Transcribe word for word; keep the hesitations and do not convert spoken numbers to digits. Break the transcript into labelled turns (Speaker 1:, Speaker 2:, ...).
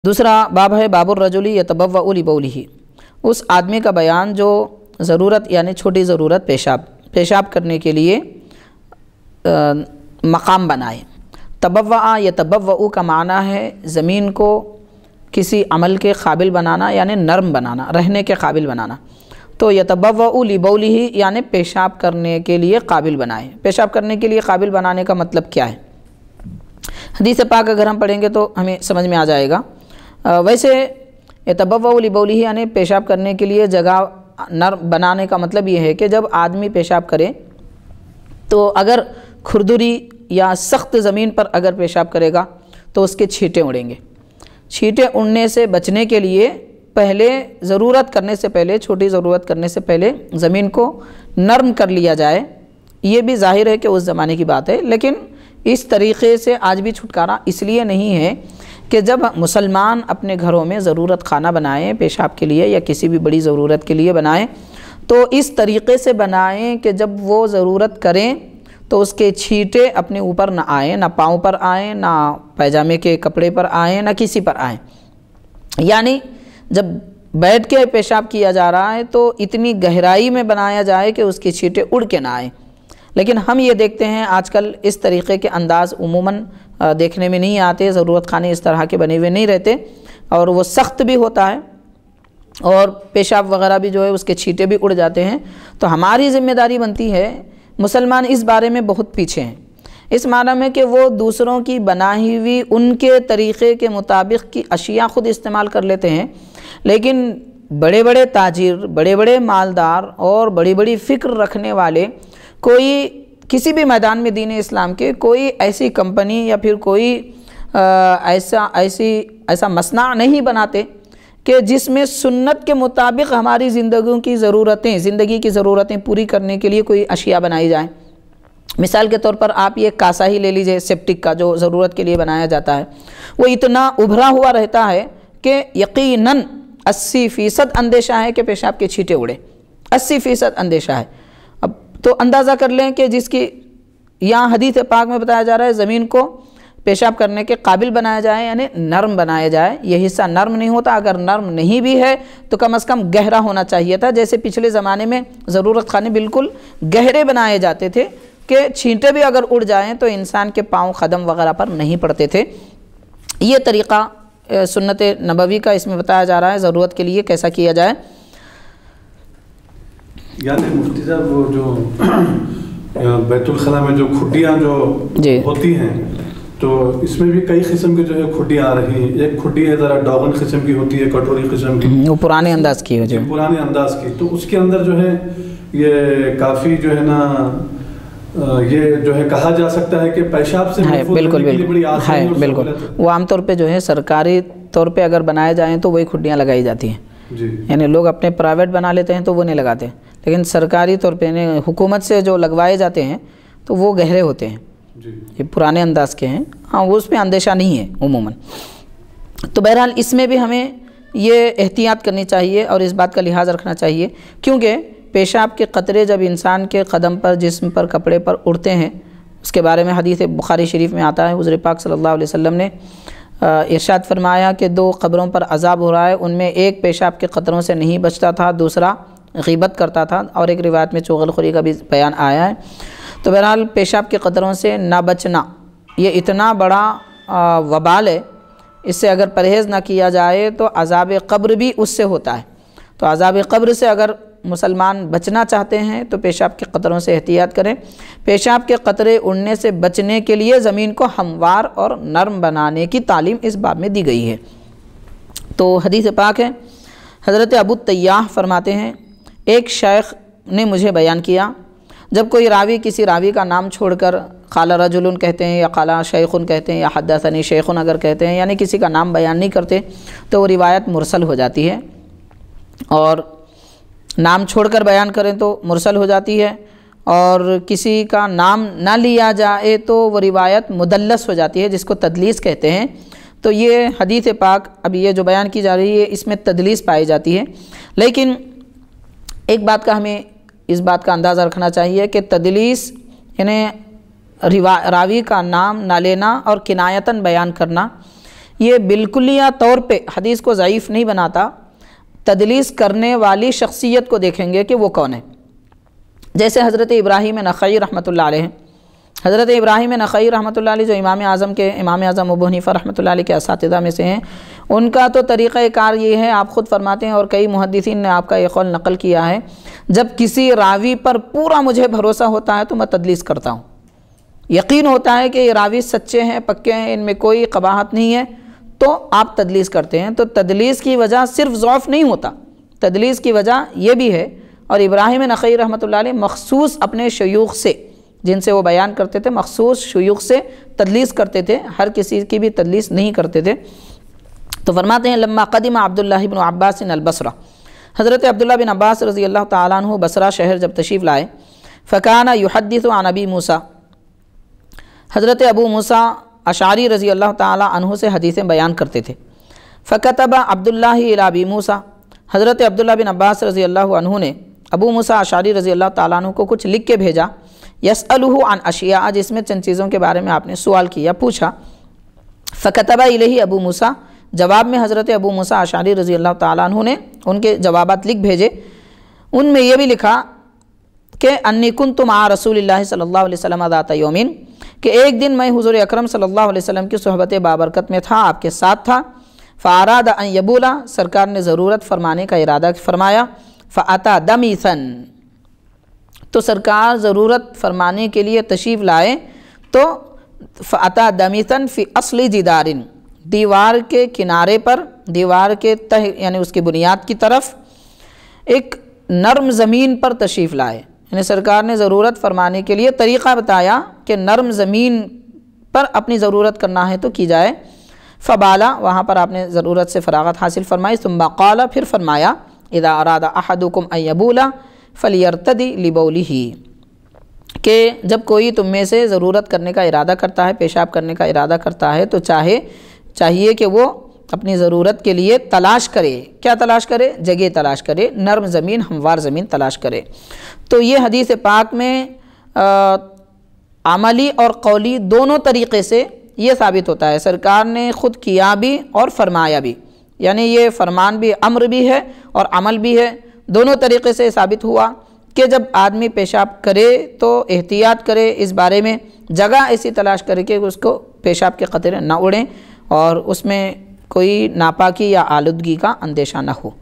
Speaker 1: دوسرا باب ہے باب الرجلی یتبوأ لبولہ، اس آدمی کا بیان جو ضرورت یعنی چھوٹی ضرورت پیشاب پیشاب کرنے کے لیے مقام بنائے۔ تبوأ یتبوأ کا معنی ہے زمین کو کسی عمل کے قابل بنانا یعنی نرم بنانا، رہنے کے قابل بنانا۔ تو یتبوأ لبولہ یعنی پیشاب کرنے کے لیے قابل بنائے۔ پیشاب کرنے کے لیے قابل بنانے کا مطلب کیا ہے؟ حدیث پاک اگر ہم پڑھیں گے تو ہمیں سمجھ میں آ جائے گا۔ ویسے یتبوأ لبولہ یعنی پیشاب کرنے کے لیے جگہ نرم بنانے کا مطلب یہ ہے کہ جب آدمی پیشاب کرے تو اگر کھردری یا سخت زمین پر اگر پیشاب کرے گا تو اس کے چھینٹے اڑیں گے۔ چھینٹے اڑنے سے بچنے کے لیے پہلے ضرورت کرنے سے پہلے چھوٹی ضرورت کرنے سے پہلے زمین کو نرم کر لیا جائے۔ یہ بھی ظاہر ہے کہ اس زمانے کی بات ہے، لیکن اس طریقے سے آج بھی چھٹکارا اس لیے نہیں ہے کہ جب مسلمان اپنے گھروں میں ضرورت خانہ بنائیں پیشاب کے لیے یا کسی بھی بڑی ضرورت کے لیے بنائیں تو اس طریقے سے بنائیں کہ جب وہ ضرورت کریں تو اس کے چھینٹے اپنے اوپر نہ آئیں، نہ پاؤں پر آئیں، نہ پیجامے کے کپڑے پر آئیں، نہ کسی پر آئیں۔ یعنی جب بیٹھ کے پیشاب کیا جا رہا ہے تو اتنی گہرائی میں بنایا جائے کہ اس کے چھینٹے اڑ کے نہ آئیں۔ لیکن ہم یہ دیکھتے ہیں آج کل اس طریقے کے انداز عموماً دیکھنے میں نہیں آتے، ضرورت خانے اس طرح کے بنے ہوئے نہیں رہتے اور وہ سخت بھی ہوتا ہے اور پیشاب وغیرہ بھی جو ہے اس کے چھینٹے بھی اڑ جاتے ہیں۔ تو ہماری ذمہ داری بنتی ہے، مسلمان اس بارے میں بہت پیچھے ہیں، اس معنی میں کہ وہ دوسروں کی بنائی ہوئی ان کے طریقے کے مطابق کی اشیاء خود استعمال کر لیتے ہیں، لیکن بڑے بڑے تاجر، بڑے بڑے مالدار اور بڑی بڑی فکر رکھنے والے کوئی کسی بھی میدان میں دین اسلام کے کوئی ایسی کمپنی یا پھر کوئی ایسا ایسی ایسا مصنع نہیں بناتے کہ جس میں سنت کے مطابق ہماری زندگیوں کی ضرورتیں زندگی کی ضرورتیں پوری کرنے کے لیے کوئی اشیاء بنائی جائیں۔ مثال کے طور پر آپ یہ کاسا ہی لے لیجئے، سیپٹک کا جو ضرورت کے لیے بنایا جاتا ہے، وہ اتنا ابھرا ہوا رہتا ہے کہ یقیناً اسی فیصد اندیشہ ہے کہ پیشاب کے چھینٹے اڑے، اسی فیصد اندیشہ ہے۔ اب تو اندازہ کر لیں کہ جس کی یہاں حدیث پاک میں بتایا جا رہا ہے زمین کو پیشاب کرنے کے قابل بنایا جائے یعنی نرم بنایا جائے۔ یہ حصہ نرم نہیں ہوتا، اگر نرم نہیں بھی ہے تو کم از کم گہرا ہونا چاہیے تھا، جیسے پچھلے زمانے میں ضرورت خانے بالکل گہرے بنائے جاتے تھے کہ چھینٹے بھی اگر اڑ جائیں تو انسان کے پاؤں قدم وغیرہ پر نہیں پڑتے تھے۔ یہ طریقہ سنت نبوی کا اس میں بتایا جا رہا ہے ضرورت کے لیے کیسا کیا جائے۔
Speaker 2: یعنی مفتی صاحب وہ جو بیت الخلا میں جو کھڈیاں جو جی ہوتی ہیں تو اس میں بھی کئی قسم کی جو ہے کھڈیاں آ رہی ہیں، ایک کھڈی ہے ذرا ڈاغن قسم کی ہوتی ہے، کٹوری قسم کی،
Speaker 1: وہ پرانے انداز کی ہو جو
Speaker 2: پرانے انداز کی، تو اس کے اندر جو ہے یہ کافی جو ہے نا یہ جو ہے کہا جا سکتا ہے کہ پیشاب سے محفوظ رہنے کے لیے بڑی آسانی اور
Speaker 1: بالکل وہ عام طور پہ جو ہے سرکاری طور پہ اگر بنائے جائیں تو وہی کھڈیاں لگائی جاتی ہیں جی، یعنی لوگ اپنے پرائیویٹ بنا لیتے ہیں تو وہ نہیں لگاتے، لیکن سرکاری طور پہ یعنی حکومت سے جو لگوائے جاتے ہیں تو وہ گہرے ہوتے ہیں جی، یہ پرانے انداز کے ہیں، ہاں وہ اس میں اندیشہ نہیں ہے عموماً۔ تو بہرحال اس میں بھی ہمیں یہ احتیاط کرنی چاہیے اور اس بات کا لحاظ رکھنا چاہیے، کیونکہ پیشاب کے قطرے جب انسان کے قدم پر، جسم پر، کپڑے پر اڑتے ہیں، اس کے بارے میں حدیث بخاری شریف میں آتا ہے، حضور پاک صلی اللہ علیہ وسلم نے ارشاد فرمایا کہ دو قبروں پر عذاب ہو رہا ہے، ان میں ایک پیشاب کے قطروں سے نہیں بچتا تھا، دوسرا غیبت کرتا تھا، اور ایک روایت میں چغل خوری کا بھی بیان آیا ہے۔ تو بہرحال پیشاب کے قطروں سے نہ بچنا یہ اتنا بڑا وبال ہے، اس سے اگر پرہیز نہ کیا جائے تو عذاب قبر بھی اس سے ہوتا ہے۔ تو عذاب قبر سے اگر مسلمان بچنا چاہتے ہیں تو پیشاب کے قطروں سے احتیاط کریں۔ پیشاب کے قطرے اڑنے سے بچنے کے لیے زمین کو ہموار اور نرم بنانے کی تعلیم اس باب میں دی گئی ہے۔ تو حدیث پاک ہے، حضرت ابو التیاح فرماتے ہیں ایک شیخ نے مجھے بیان کیا، جب کوئی راوی کسی راوی کا نام چھوڑ کر قال رجل کہتے ہیں یا قال شیخ کہتے ہیں یا حدثنی شیخ اگر کہتے ہیں، یعنی کسی کا نام بیان نہیں کرتے تو وہ روایت مرسل ہو جاتی ہے، اور نام چھوڑ کر بیان کریں تو مرسل ہو جاتی ہے، اور کسی کا نام نہ لیا جائے تو وہ روایت مدلس ہو جاتی ہے جس کو تدلیس کہتے ہیں۔ تو یہ حدیث پاک اب یہ جو بیان کی جا رہی ہے اس میں تدلیس پائی جاتی ہے، لیکن ایک بات کا ہمیں اس بات کا اندازہ رکھنا چاہیے کہ تدلیس یعنی راوی کا نام نہ لینا اور کنایتاً بیان کرنا یہ بالکلیہ طور پہ حدیث کو ضعیف نہیں بناتا، تدلیس کرنے والی شخصیت کو دیکھیں گے کہ وہ کون ہے۔ جیسے حضرت ابراہیم نخعی رحمۃ اللہ علیہ، حضرت ابراہیم نخعی رحمۃ اللہ علیہ جو امام اعظم کے امام اعظم ابو حنیفہ رحمۃ اللہ علیہ کے اساتذہ میں سے ہیں، ان کا تو طریقہ کار یہ ہے، آپ خود فرماتے ہیں اور کئی محدثین نے آپ کا یہ قول نقل کیا ہے، جب کسی راوی پر پورا مجھے بھروسہ ہوتا ہے تو میں تدلیس کرتا ہوں، یقین ہوتا ہے کہ یہ راوی سچے ہیں، پکے ہیں، ان میں کوئی قباحت نہیں ہے، تو آپ تدلیس کرتے ہیں۔ تو تدلیس کی وجہ صرف ضعف نہیں ہوتا، تدلیس کی وجہ یہ بھی ہے، اور ابراہیم نخعی رحمۃ اللہ علیہ مخصوص اپنے شیوخ سے جن سے وہ بیان کرتے تھے، مخصوص شیوخ سے تدلیس کرتے تھے، ہر کسی کی بھی تدلیس نہیں کرتے تھے۔ تو فرماتے ہیں لما قدم عبداللہ بن عباس البصرہ، حضرت عبداللہ بن عباس رضی اللہ تعالیٰ عنہ بصرہ شہر جب تشریف لائے، فکان یحدث عن ابی موسیٰ، حضرت ابو موسیٰ اشعری رضی اللہ تعالیٰ عنہ سے حدیثیں بیان کرتے تھے۔ فکتب عبداللہ الی ابی موسیٰ، حضرت عبداللہ بن عباس رضی اللہ عنہ نے ابو موسیٰ اشعری رضی اللہ تعالیٰ عنہ کو کچھ لکھ کے بھیجا، یسألہ عن اشیاء، جس میں چند چیزوں کے بارے میں آپ نے سوال کیا، پوچھا۔ فکتب الیہ ابو موسیٰ، جواب میں حضرت ابو موسیٰ اشعری رضی اللہ تعالیٰ عنہ نے ان کے جوابات لکھ بھیجے، ان میں یہ بھی لکھا کہ انی کنت مع رسول اللہ صلی اللہ علیہ وسلم ذات یومین، کہ ایک دن میں حضور اکرم صلی اللہ علیہ وسلم کی صحبت بابرکت میں تھا، آپ کے ساتھ تھا۔ فاراد ان یبولا، سرکار نے ضرورت فرمانے کا ارادہ فرمایا۔ فاتا دمیثن، تو سرکار ضرورت فرمانے کے لیے تشریف لائے تو فاتا دمیثن فی اصل جدار، دیوار کے کنارے پر، دیوار کے تہ یعنی اس کی بنیاد کی طرف ایک نرم زمین پر تشریف لائے، یعنی سرکار نے ضرورت فرمانے کے لیے طریقہ بتایا کہ نرم زمین پر اپنی ضرورت کرنا ہے تو کی جائے۔ فبالا، وہاں پر آپ نے ضرورت سے فراغت حاصل فرمائی۔ ثم قال، پھر فرمایا اذا اراد احدکم ان یبولا فلیرتدی لبولہ، کہ جب کوئی تم میں سے ضرورت کرنے کا ارادہ کرتا ہے، پیشاب کرنے کا ارادہ کرتا ہے، تو چاہے چاہیے کہ وہ اپنی ضرورت کے لیے تلاش کرے، کیا تلاش کرے؟ جگہ تلاش کرے، نرم زمین، ہموار زمین تلاش کرے۔ تو یہ حدیث پاک میں عملی اور قولی دونوں طریقے سے یہ ثابت ہوتا ہے، سرکار نے خود کیا بھی اور فرمایا بھی، یعنی یہ فرمان بھی، امر بھی ہے اور عمل بھی ہے، دونوں طریقے سے ثابت ہوا کہ جب آدمی پیشاب کرے تو احتیاط کرے، اس بارے میں جگہ ایسی تلاش کرے کہ اس کو پیشاب کے قطرے نہ اڑیں اور اس میں کوئی ناپاکی یا آلودگی کا اندیشہ نہ ہو۔